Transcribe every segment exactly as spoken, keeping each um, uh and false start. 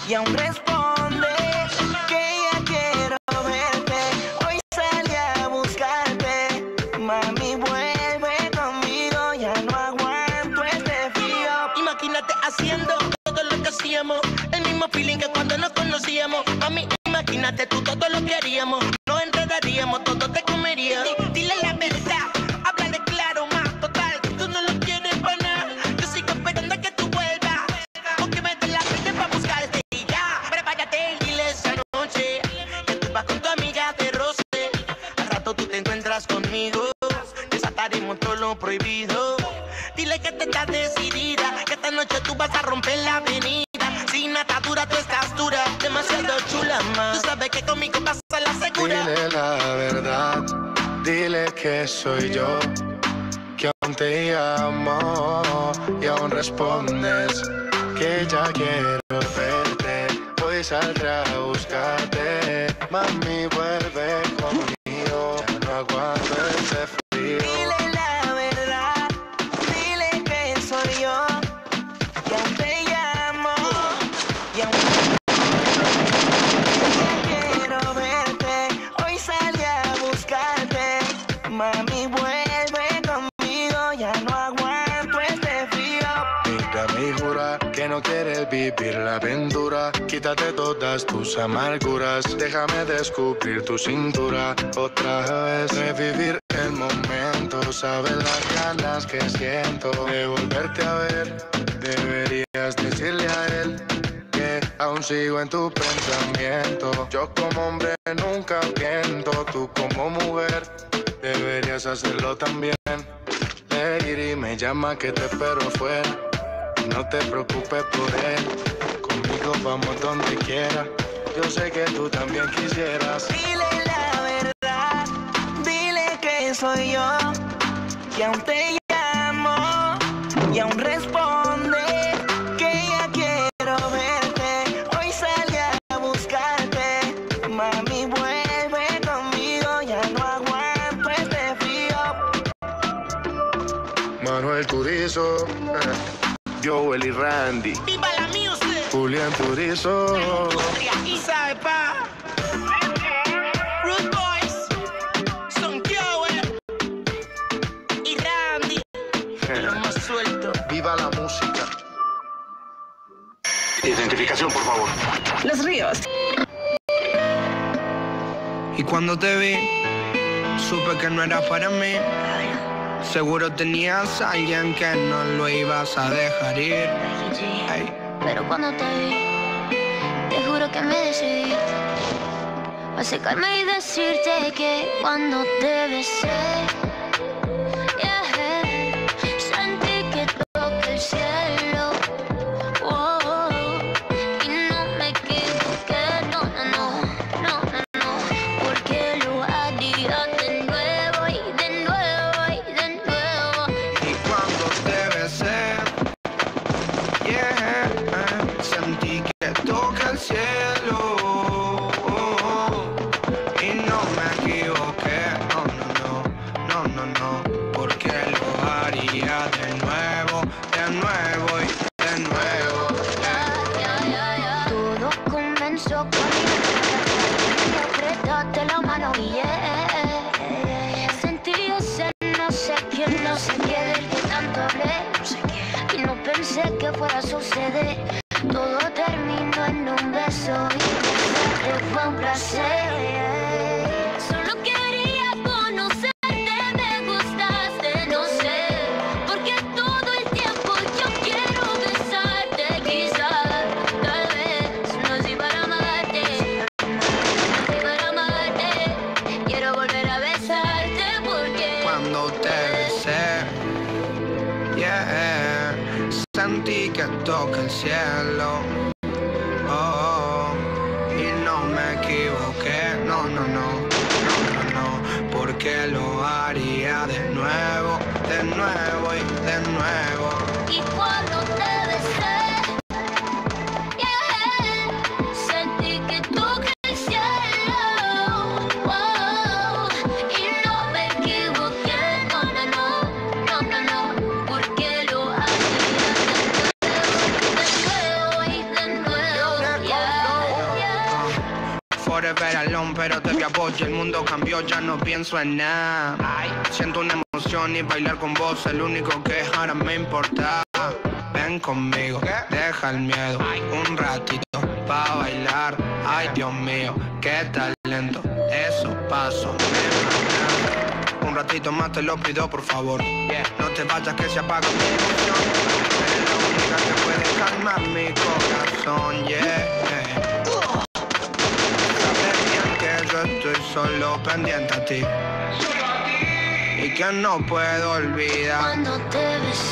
y aún responde que ya quiero verte. Hoy salí a buscarte, mami, vuelve conmigo, ya no aguanto este frío. Imagínate haciendo todo lo que hacíamos, el mismo feeling que cuando nos conocíamos. Mami, imagínate tú todo lo que haríamos, nos enredaríamos, todo te comería. Dile la verdad, háblale claro, más total, que tú no lo quieres para nada. Yo sigo esperando a que tú vuelvas, o que me des la frente para buscarte. Y ya, prepárate y dile esa noche que tú vas con tu amiga de roce. Al rato tú te encuentras conmigo, desataremos todo lo prohibido. Dile que te estás decidida, que esta noche tú vas a romper la avenida. Sin atadura tú estás dura, demasiado chula, más. Tú sabes que conmigo pasa la segura. Dile la verdad, dile que soy yo, que aún te amo y aún respondes que ya quiero verte. Hoy saldré a buscarte, mami, vuelve conmigo, ya no aguanto este frío. Dile la verdad, dile que soy yo, que aún te llamo y aún quiero verte. Hoy salí a buscarte, mami, vuelve conmigo, ya no aguanto este frío. Mírame y jura que no quieres vivir la aventura. Quítate todas tus amarguras, déjame descubrir tu cintura. Otra vez revivir el momento, sabes las ganas que siento de volverte a ver. Deberías decirle a él que aún sigo en tu pensamiento. Yo como hombre nunca miento, tú como mujer deberías hacerlo también. Lady me llama que te espero afuera, no te preocupes por él, conmigo vamos donde quiera. Yo sé que tú también quisieras. Dile la verdad, dile que soy yo, que aún te llamo y aún responde que ya quiero verte. Hoy salí a buscarte, mami, vuelve conmigo, ya no aguanto este frío. Manuel Turizo, Joel y Randy, ¡Viva la music! Julián Turizo. Y sabe pa, Rude Boys, son Joel y Randy, lo más suelto. Viva la música. Identificación, por favor. Los Ríos. Y cuando te vi, supe que no era para mí. Seguro tenías a alguien que no lo ibas a dejar ir. Ay. Pero cuando te vi, te juro que me decidí a acercarme y decirte que cuando te besé, yeah, sentí que toqué el cielo. Oh, oh, y no me equivoqué, no, no, no, no, no, no, porque lo haría de nuevo y de nuevo y de nuevo. Y cuando te besé, yeah, sentí que toca el cielo. Y no me equivoqué, no, no, no, no, no, no, porque lo haría de nuevo, de nuevo y de nuevo. Todo comenzó cuando apretaste la mano y yeah, sentí ese no sé quién, no sé qué del que tanto hablé, y no pensé que fuera a suceder. Todo terminó en un beso y besarte fue un placer. Solo quería conocerte, me gustaste, no sé, porque todo el tiempo yo quiero besarte. Quizás, tal vez, no soy para amarte, no soy para amarte. Quiero volver a besarte porque Cuando te besé, yeah, sentí que toca el cielo. Oh, oh, y no me equivoqué, no, no, no, no, no, no, porque lo haría de nuevo, de nuevo y de nuevo. Y cuando te besé, yeah, sentí que toqué el cielo. Oh, y no me equivoqué, no, no, no, no, no, no, porque lo haría de nuevo y de nuevo y de nuevo. forever alone, pero te vi a vos y el mundo cambió, ya no pienso en nada. Ay, siento una emoción y bailar con vos, el único que ahora me importa. Ven conmigo, deja el miedo, un ratito pa' bailar. Ay, Dios mío, qué talento, eso paso. Un ratito más te lo pido, por favor. No te vayas que se apaga mi emoción. Eres la única que puede calmar mi corazón, yeah. Sabes bien que yo estoy solo pendiente a ti y que no puedo olvidar cuando te besé.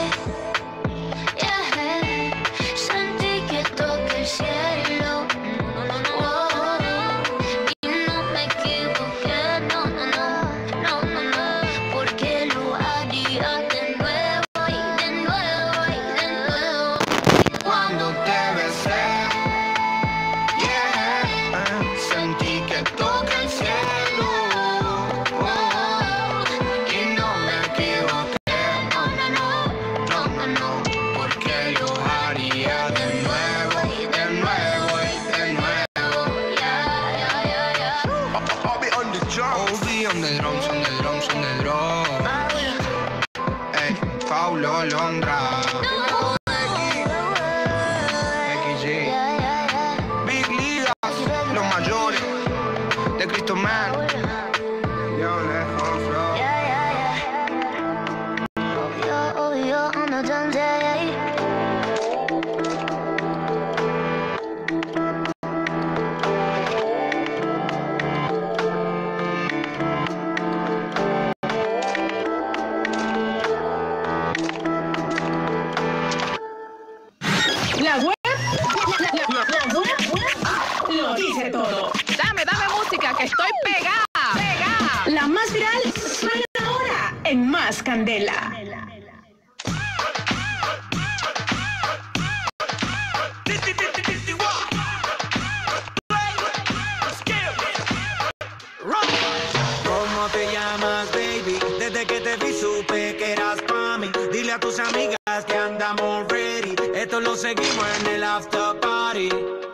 Londra, X G, Big Ligas, los mayores, de Cristo Man, yo lejos, bro. La web, la, la, la, la web lo dice todo. Dame, dame música, que estoy pegada, pegada. La más viral suena ahora en Más Candela. ¿Cómo te llamas, baby? Desde que te vi supe que eras pa' mí. Dile a tus amigas que andamos ready. Esto lo seguimos en el after party.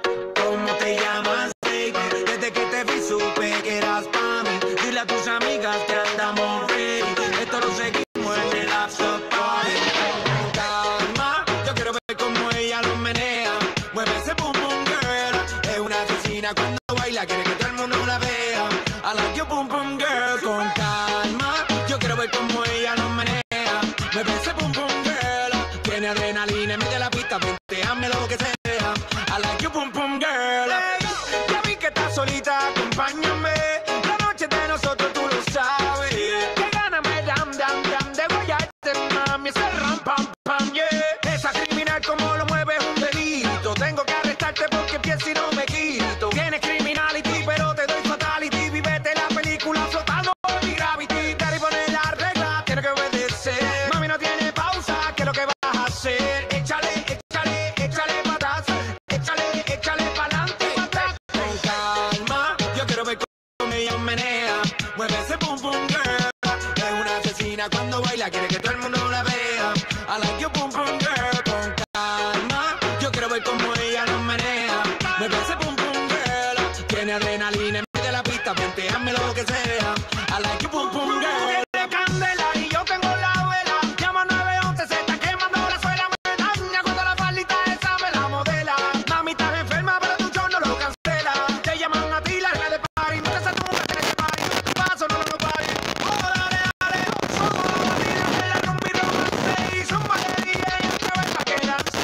¿Cómo te llamas, baby? Desde que te vi supe que eras pa' mí. Dile a tus amigas que andamos ready. Esto lo seguimos en el after party. Con calma, yo quiero ver cómo ella lo menea. Mueve ese boom boom girl. Es una asesina cuando baila, quiere que todo el mundo la vea. I like your boom boom girl. Con calma, yo quiero ver cómo ella lo menea. Mueve ese boom boom girl. Tiene adrenalina en medio de la pista, venteame lo que sea. I like you, boom, boom, girl. Hey, ya vi que estás solita, acompáñame. La noche de nosotros tú lo sabes. Que gana me dam, dam, dam. De guayarte, mami, ese ram, pam, pam, yeah. Esa criminal como lo mueve es un delito. Tengo que arrestarte porque pienso y no me quito. Tienes criminality, pero te doy fatality. Vivete la película flotando en mi gravity. Te y poner la regla, tienes que obedecer. Mami, no tiene pausa, ¿qué es lo que vas a hacer? Échale, échale, échale para atrás. Échale, échale pa'lante, pa'lante. Con calma, yo quiero ver cómo ella menea. Mueve ese boom boom girl. Es una asesina cuando baila, quiere que todo el mundo la vea. I like you, boom boom girl. Con calma, yo quiero ver cómo ella lo menea. Mueve ese boom boom girl. Tiene adrenalina en medio de la pista, venteame lo que sea. I like you, boom boom girl. Tú tienes candela y yo tengo la vela. Llama nueve once, se está quemando la suela. Me daña cuando la palita esa me la modela. Mami, estás enferma, pero tu show no lo cancela. Te llaman a ti, la reina de party. Nunca se tumba, tienes que party. Tu paso no lo pare. Oh, dale, dale. Somos los latinos de la combi romance. Y son valería y otra vez pa' que lance.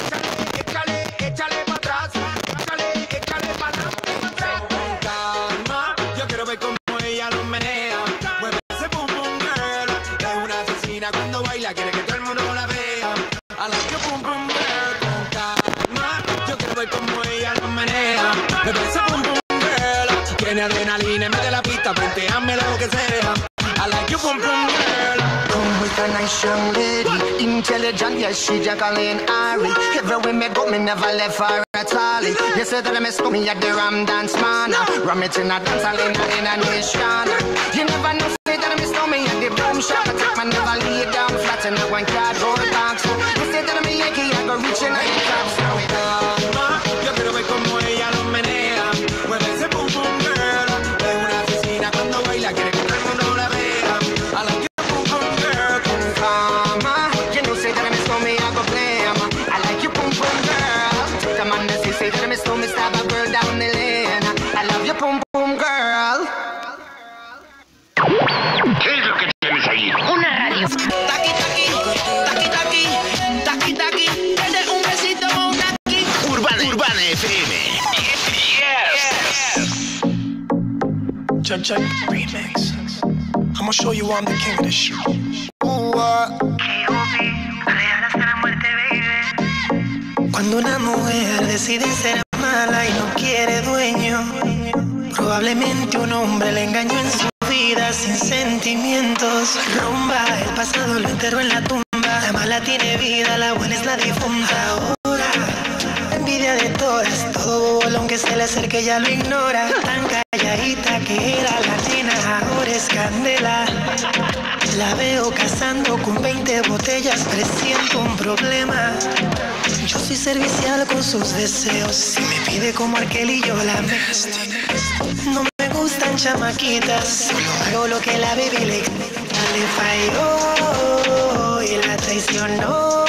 Échale, échale, échale pa' atrás. Échale, échale pa' adelante. Con calma, yo quiero ver cómo ella lo menea. Mueve ese boom boom girl. Es una asesina cuando baila, quiere que todo el mundo la vea. I like you, boom boom girl. Con calma, yo quiero ver cómo ella lo menea. Mueve ese boom boom girl. Tiene adrenalina en medio de la pista, venteame lo que sea. I like you, boom boom girl. Come with a nice young lady, intelligent, yes, she Jacqueline Ari. Everywhere me go, me never left her at all. You said that I miss me at the Ram Dance Man. Ram it in a dance hall in a, in a nation. You never know, say that I miss me at the boom shop. I take my never lay down flat in a one cardboard box. You said that I'm a Yankee, I go reaching out the top. So it Calma, yo quiero ver cómo ella lo menea. Mueve ese Urbana F M. Yes. Check, check, remix. I'ma show you I'm the king of this shit. Cuando una mujer decide ser mala y no quiere dueño, probablemente un hombre le engañó en su vida sin sentimientos. Rumba, el pasado lo enterró en la tumba. La mala tiene vida, la buena es la difunta. Ahora, envidia de todas, todo bolón que se le acerque ya lo ignora. Tan calladita que era la nena, ahora es candela. La veo cazando con veinte botellas, presiento un problema. Yo soy servicial con sus deseos, si me pide como Arkel y yo la me. No me gustan chamaquitas, solo hago lo que la baby le, le falló y la traicionó.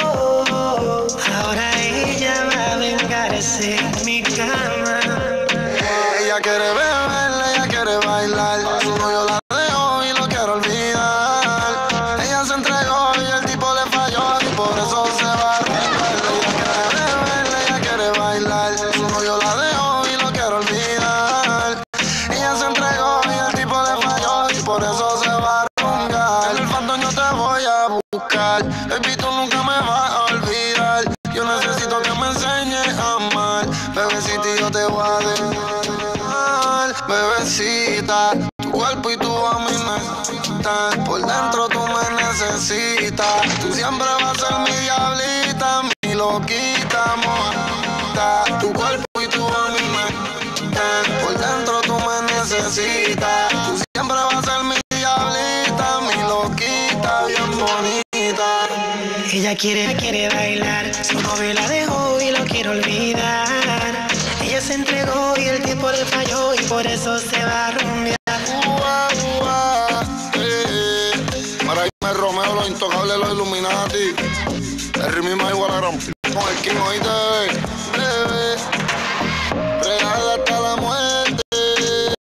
Ahora ella va a vengarse en mi cama. Ella quiere beber, ella quiere bailar. Su novio la dejó y lo quiero olvidar. Ella se entregó y el tipo le falló y por eso se va a romper. Ella quiere beber, ella quiere bailar. Su novio la dejó y lo quiero olvidar. Ella se entregó y el tipo le falló y por eso se va a romper. En el fandom yo te voy a buscar. Baby, tú nunca me vas a olvidar. Yo necesito que me enseñes a amar. Bebecita, yo te voy a dejar. Bebecita, tu cuerpo y tu a mí necesitas. Por dentro tú me necesitas. Tú siempre vas a ser mi diablita, mi loquita, mojita. Tu cuerpo y tu a mí necesitas. Por dentro tú me necesitas. Tú siempre vas a ser mi diablita, mi loquita, bien bonita. Ella quiere, quiere bailar, su novio la dejó y lo quiere olvidar. Ella se entregó y el tipo le falló y por eso se va a rumbear. Ua, ua, eh, eh. Para irme Romeo, los intocables, los Illuminati. El ritmo igual a gran p*** con el King, oíste.